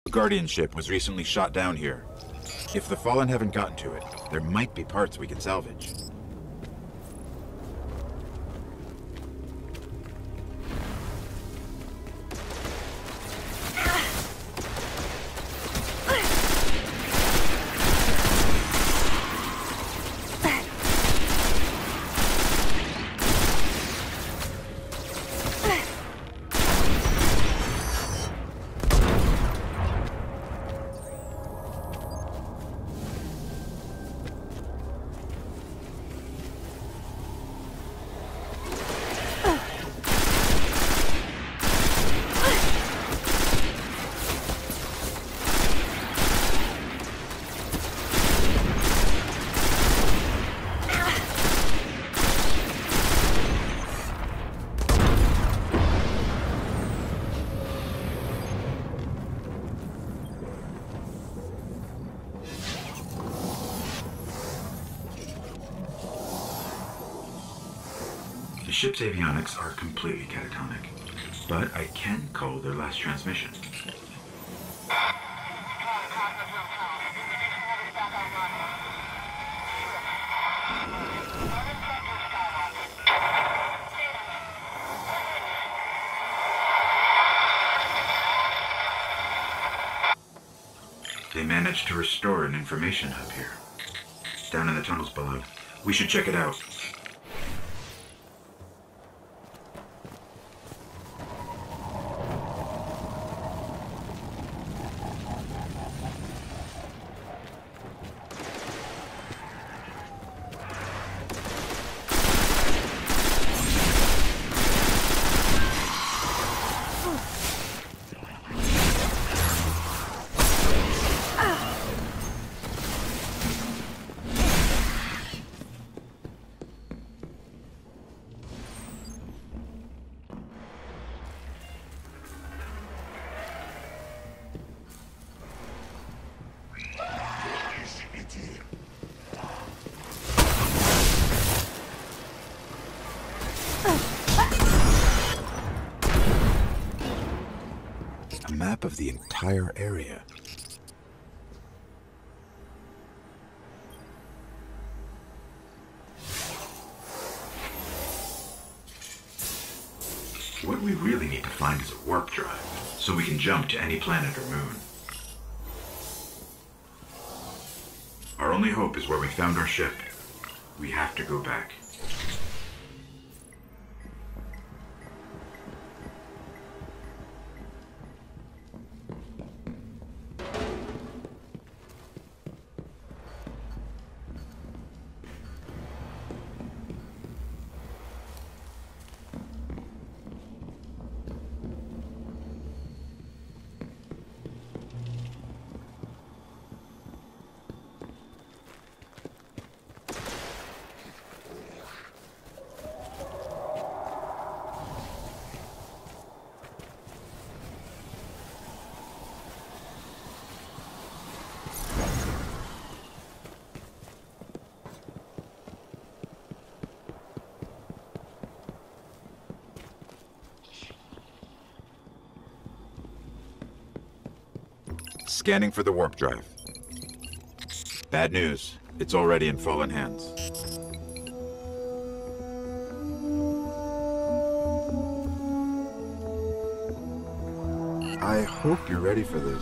Guardian ship was recently shot down here. If the Fallen haven't gotten to it, there might be parts we can salvage. The ship's avionics are completely catatonic, but I can call their last transmission. They managed to restore an information hub here, down in the tunnels below. We should check it out. A map of the entire area. What we really need to find is a warp drive, so we can jump to any planet or moon. Our only hope is where we found our ship. We have to go back. Scanning for the warp drive. Bad news. It's already in Fallen hands. I hope you're ready for this.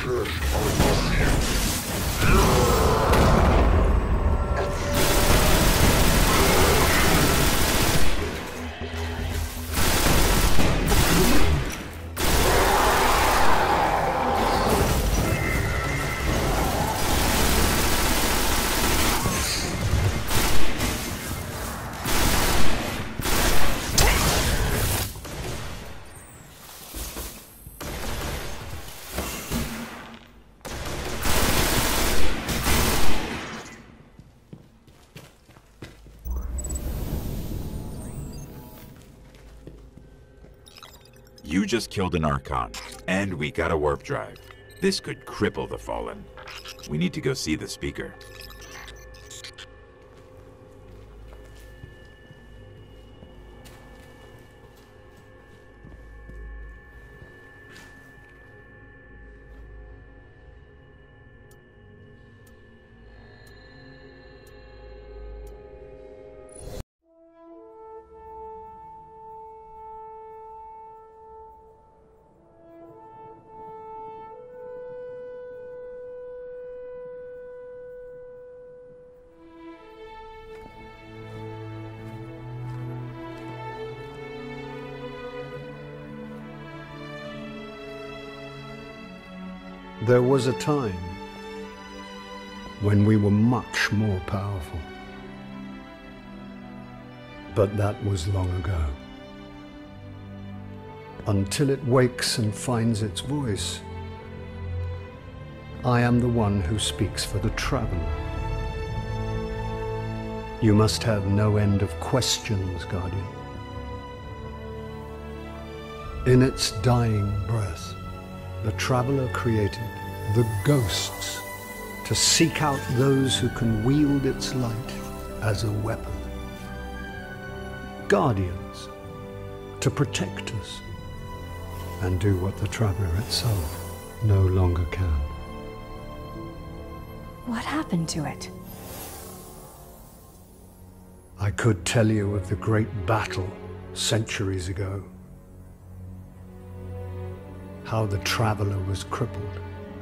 You just killed an Archon, and we got a warp drive. This could cripple the Fallen. We need to go see the Speaker. There was a time when we were much more powerful. But that was long ago. Until it wakes and finds its voice, I am the one who speaks for the Traveler. You must have no end of questions, Guardian. In its dying breath, the Traveler created the Ghosts to seek out those who can wield its light as a weapon. Guardians to protect us and do what the Traveler itself no longer can. What happened to it? I could tell you of the great battle centuries ago. How the Traveler was crippled.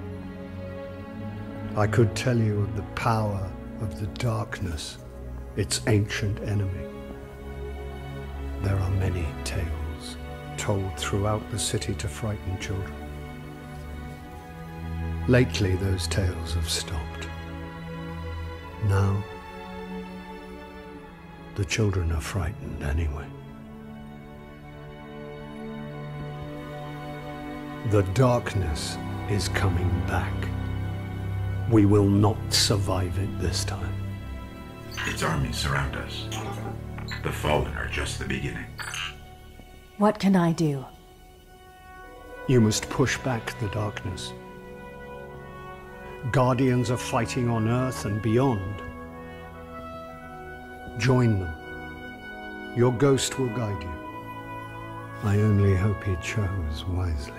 I could tell you of the power of the darkness, its ancient enemy. There are many tales told throughout the city to frighten children. Lately, those tales have stopped. Now, the children are frightened anyway. The darkness is coming back. We will not survive it this time. Its armies surround us. The Fallen are just the beginning. What can I do? You must push back the darkness. Guardians are fighting on Earth and beyond. Join them. Your ghost will guide you. I only hope he chose wisely.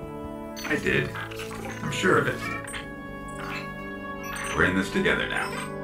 I did. I'm sure of it. We're in this together now.